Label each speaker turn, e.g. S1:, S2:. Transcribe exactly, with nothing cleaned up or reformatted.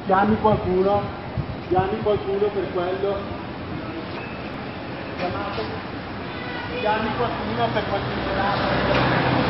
S1: Chiami qualcuno, chiami qualcuno per quello. Chiamate, chiami qualcuno per qualcuno.